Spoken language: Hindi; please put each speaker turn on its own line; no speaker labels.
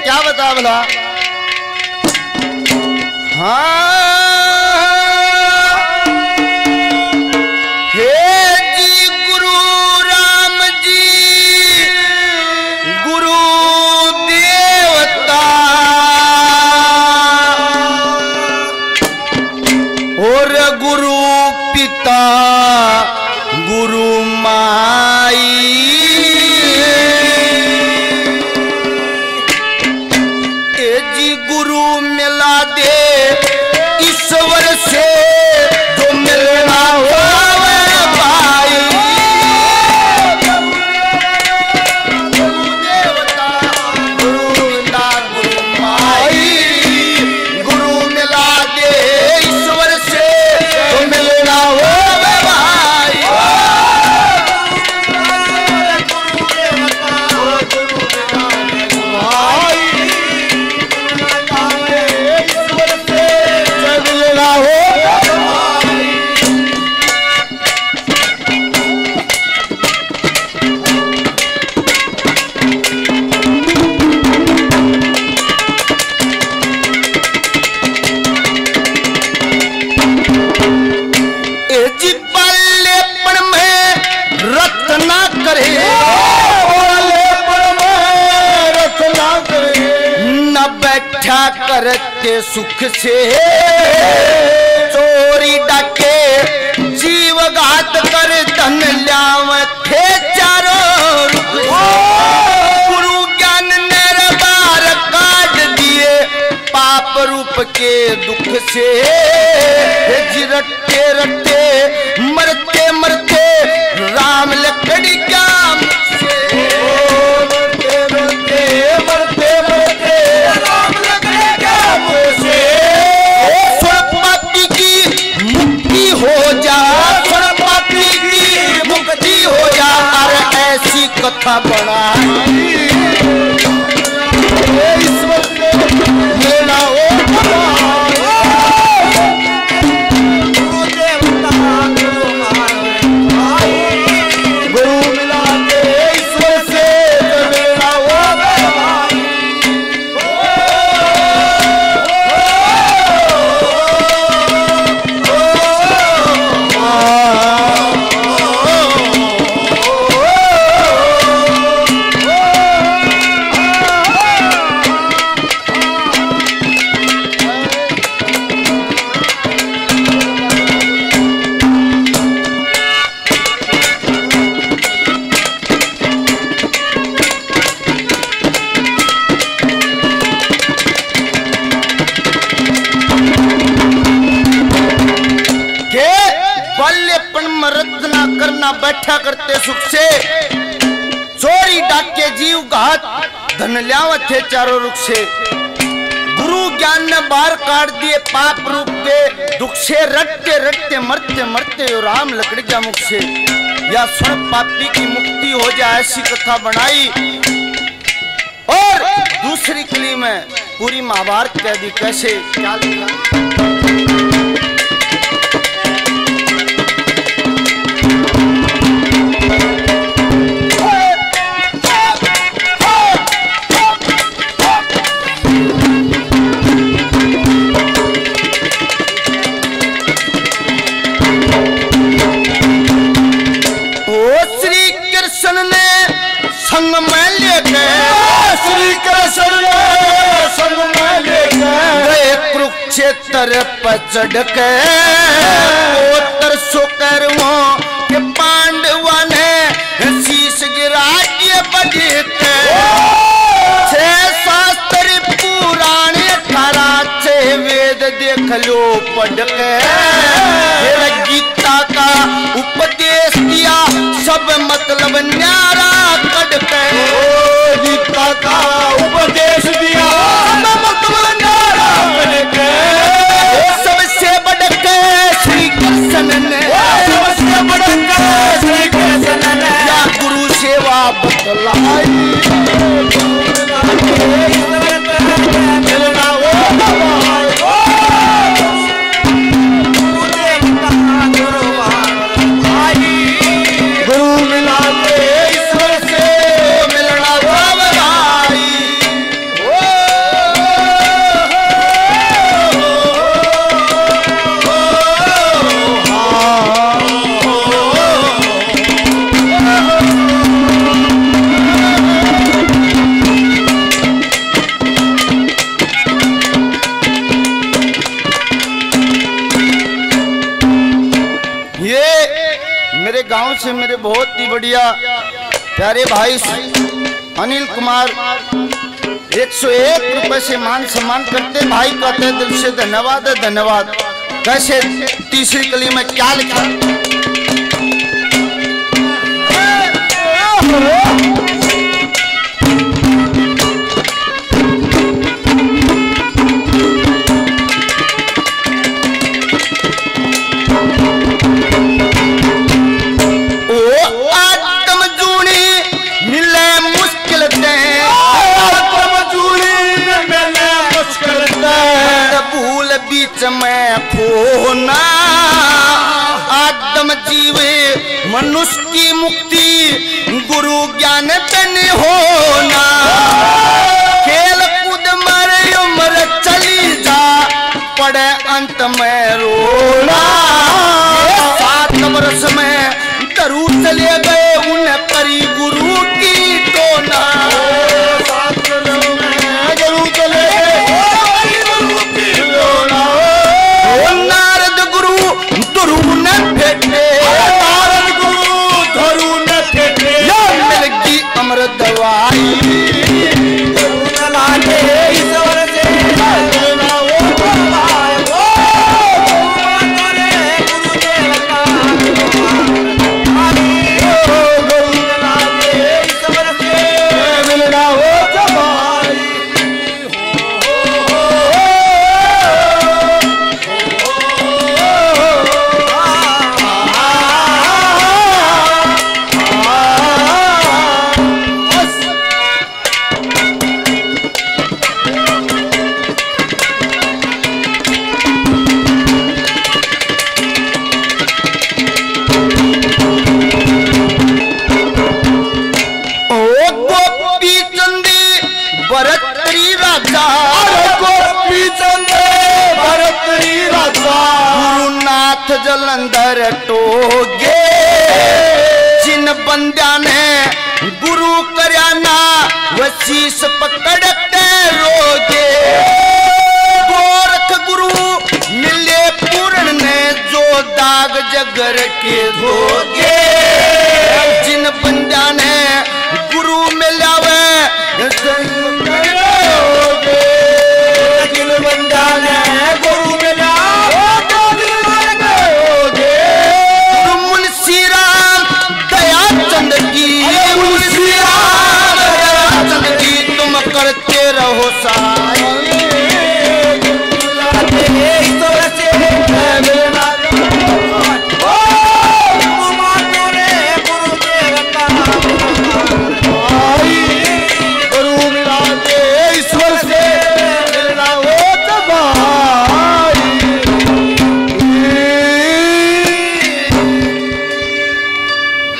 क्या बता भला। हाँ गुरु माई ए जी गुरु मिला दे ईश्वर से जो मिलना होवे भाई। गुरु देवता गुरु मिला गुरु माई गुरु मिला दे ईश्वर से जो मिलना हो करते सुख से चोरी डाके जीव घात कर धन ल्यावते चारों गुरु ज्ञान ने बार काट दिए पाप रूप के दुख से रट्टे रट्टे मरते मरते राम लकड़ी क्या कथा बड़ा ईश्वर लेना हो गुरु देवता गुरु मिला के ईश्वर से लेना हो। बैठा करते सुख से चोरी डाके जीव घात धन ल्यावत थे चारों रुख से गुरु ज्ञान ने बाहर काट दिए पाप रूप के दुख से रटते रटते मरते मरते राम लकड़ी जा मुख से या स्वर्ग पापी की मुक्ति हो जाए ऐसी कथा बनाई। और दूसरी कली में पूरी महाभारत कह दी कैसे क्या लिखा। संग में लेके श्री कृष्ण संग में लेके गए कुरुक्षेत्र पर चढ़ के उत्तर सुकरवो के पांडवा ने शीश गिरा के बजते छह शास्त्र पुराण 18 वेद देख लो पढ़ के गीता का उपदेश दिया सब मतलब न्यारा गीता का उपदेश दिया मतलब न्यारा सबसे बढ़ के श्री कृष्ण ने सबसे गांव से मेरे बहुत ही बढ़िया प्यारे भाई अनिल कुमार 101 रुपए से मान सम्मान करते भाई कहते दिल से धन्यवाद है धन्यवाद। कैसे तीसरी कली में क्या लिखा बीच में खोना आदम जीवे मनुष्य की मुक्ति गुरु ज्ञान तन होना खेल कूद मरे उम्र चली जा पड़े अंत में रोना 7 वर्ष में दरू चले गए उन परी गुरु की टोना जलंधर टोगे जिन बंद्या ने गुरु करयाना वशीष पकड़ते रोगे गोरख गुरु मिले पूर्ण ने जो दाग जगर के धोगे